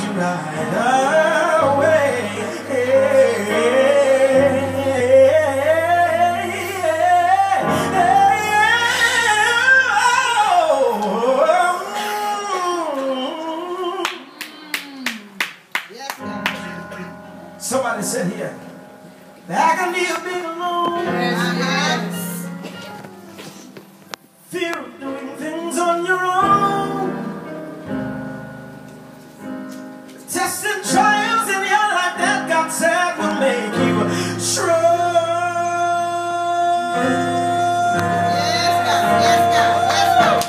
right away. Somebody said here, I can live being alone. Yes. Fear of doing things on your own. Tests and trials in your life that God said will make you strong. Yes, God. Yes, God. Yes, God.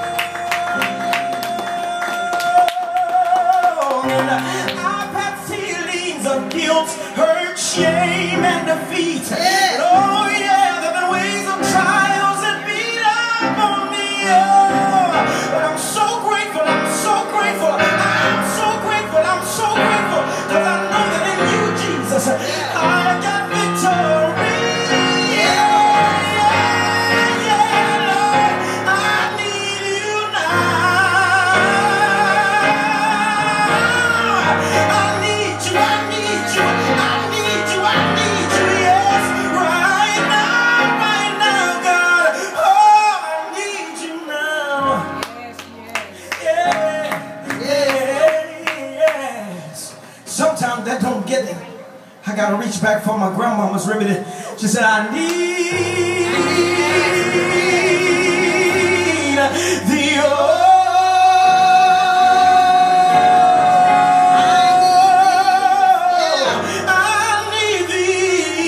And I've had feelings of guilt, hurt, shame, and defeat. Yes. Oh yeah, there've been ways of trials that beat up on me. Oh, but I'm so grateful. I'm so grateful. I'm so grateful. I'm so grateful because I know that in you, Jesus, I got victory. Sometimes that don't get me. I gotta reach back for my grandmama's remedy. She said, I need the oil. I need thee.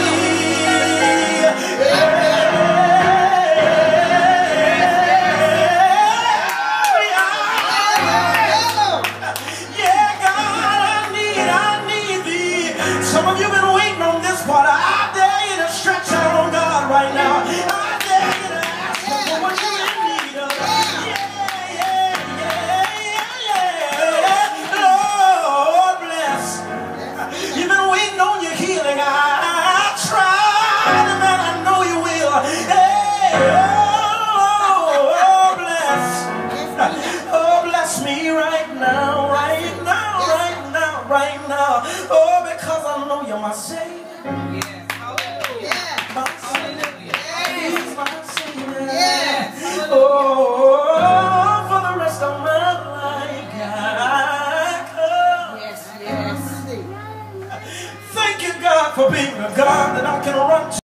Some of you have been waiting on this part. I dare you to stretch out on God right now. I dare you to ask Him for what you're in need of. Yeah. Lord bless. You've been waiting on your healing. I tried, and man, I know you will. Hey, oh, bless. Oh, bless me right now, right now, right now, right now. Oh, because I know you're my Savior. Yes. Hallelujah. My Savior. Yes. My Savior. Yes. Oh, for the rest of my life, God. Yes. Yes. Thank you, God, for being a God that I can run to.